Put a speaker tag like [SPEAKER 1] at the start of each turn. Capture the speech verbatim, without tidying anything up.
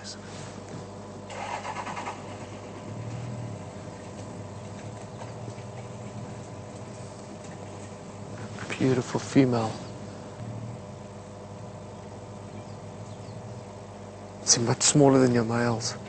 [SPEAKER 1] isn't it? Beautiful female. It's much smaller than your males.